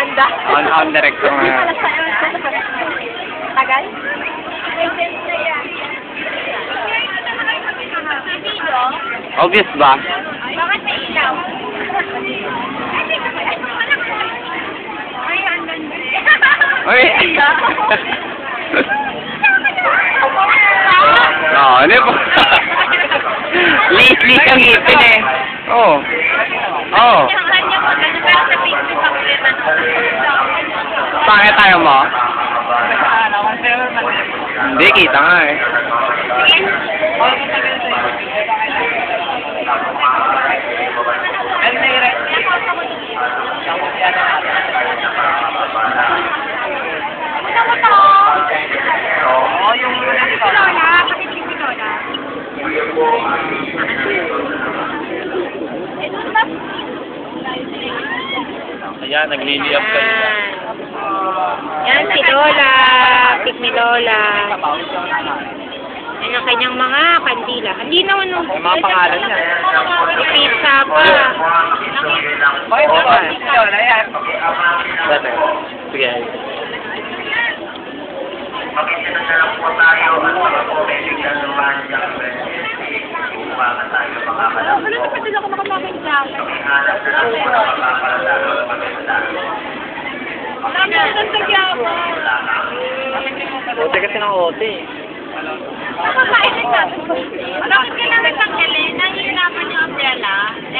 ganda. On director ngayon. Tagal? Obvious ba? Bakit may ilaw? Ay, ang ganda. Uy! Oo, ano po? Lis ang ngipin eh. Oo. Oo. Yung kanya mo, ganun pero sa Facebook ang kita no. Pangit tayo mo? Hindi, kita nga eh. Ayan, nagliliyap kayo. Yan si Lola, pick ni Lola. Yan ang kanyang mga kandila. Hindi naman nung... May mga pangalan niya. May pizza pa. Bakit mo ba? Lola yan. Sige. Makikita na lang po tayo at mga pumili na naman ng para tayo makakalap. Wala na pati ako nakapagin sa akin. Hanap na lang po na makakalala ng maganda. Wala na sa Quiapo. Ote kasi ng ote. Nakakain din natin. Bakit kailangan ng Ellen? Nahihirapan yung umbrella?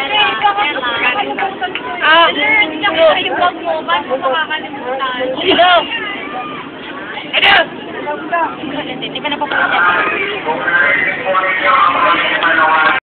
Ah, hindi ako yung bag mo. Ba't mo makakalimutan? Hello! Hello! Hindi ka na papunta.